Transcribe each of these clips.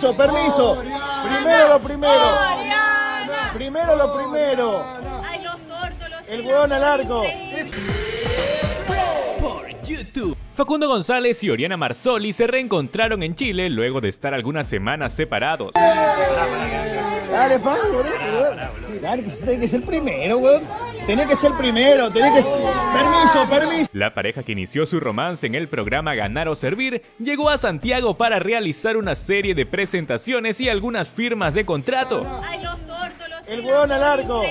Permiso. Primero lo primero. Primero lo primero. Ay, los tortos, los El huevón al arco. Por YouTube. Facundo González y Oriana Marsoli se reencontraron en Chile luego de estar algunas semanas separados. Dale, Facu, dale, que tenés que ser primero, weón. Tenés que ser primero, tenés que... Permiso. La pareja que inició su romance en el programa Ganar o Servir llegó a Santiago para realizar una serie de presentaciones y algunas firmas de contrato. Ay, los tortos, los El huevón al arco.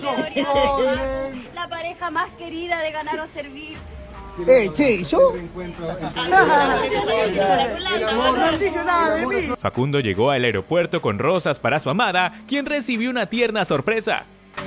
La pareja más querida de Ganar o Servir. Che, ¿y yo? Facundo llegó al aeropuerto con rosas para su amada, quien recibió una tierna sorpresa.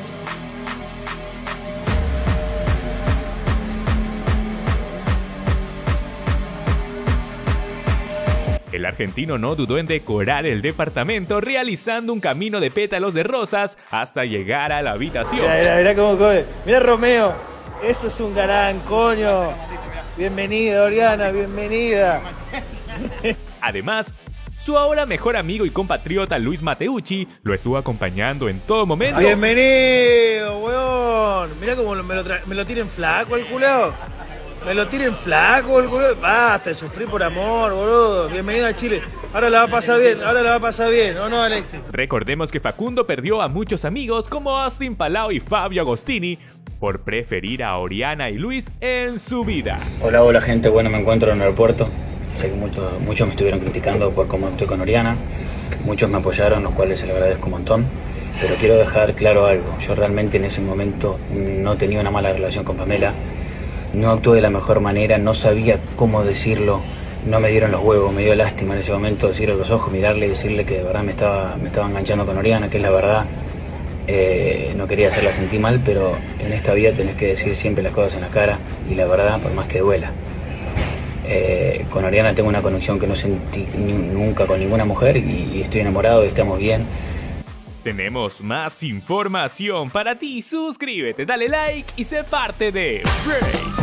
El argentino no dudó en decorar el departamento realizando un camino de pétalos de rosas hasta llegar a la habitación. Mirá cómo come. Mirá Romeo. Eso es un galán, coño. Bienvenida, Oriana, bienvenida. Además, su ahora mejor amigo y compatriota Luis Mateucci lo estuvo acompañando en todo momento. Bienvenido, weón. Mirá cómo me lo tiren flaco el culado. Me lo tiren flaco el culado. Basta de sufrir por amor, boludo. Bienvenido a Chile. Ahora la va a pasar bien, ¿o no, Alexis? Recordemos que Facundo perdió a muchos amigos como Austin Palau y Fabio Agostini por preferir a Oriana y Luis en su vida. Hola gente, bueno, me encuentro en el aeropuerto. Sé que muchos me estuvieron criticando por cómo estoy con Oriana. Muchos me apoyaron, los cuales se lo agradezco un montón. Pero quiero dejar claro algo. Yo realmente en ese momento no tenía una mala relación con Pamela. No actué de la mejor manera, no sabía cómo decirlo. No me dieron los huevos, me dio lástima en ese momento decirle a los ojos, mirarle y decirle que de verdad me estaba enganchando con Oriana, que es la verdad. No quería hacerla sentir mal, pero en esta vida tenés que decir siempre las cosas en la cara y la verdad, por más que duela. Con Oriana tengo una conexión que no sentí nunca con ninguna mujer y estoy enamorado y estamos bien. Tenemos más información para ti. Suscríbete, dale like y sé parte de Break.